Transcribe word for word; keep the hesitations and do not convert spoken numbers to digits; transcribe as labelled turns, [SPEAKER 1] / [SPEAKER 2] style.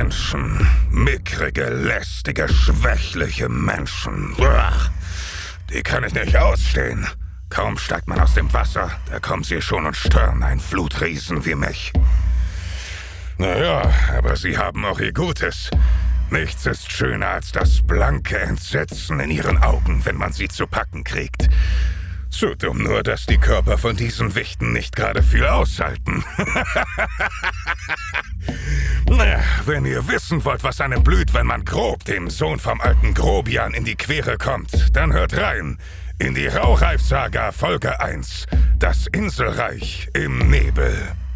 [SPEAKER 1] Menschen. Mickrige, lästige, schwächliche Menschen. Uah, die kann ich nicht ausstehen. Kaum steigt man aus dem Wasser, da kommen sie schon und stören einen Flutriesen wie mich. Naja, aber sie haben auch ihr Gutes. Nichts ist schöner als das blanke Entsetzen in ihren Augen, wenn man sie zu packen kriegt. Zu dumm nur, dass die Körper von diesen Wichten nicht gerade viel aushalten. Na, wenn ihr wissen wollt, was einem blüht, wenn man grob dem Sohn vom alten Grobian in die Quere kommt, dann hört rein in die Rauchreif-Saga Folge eins, das Inselreich im Nebel.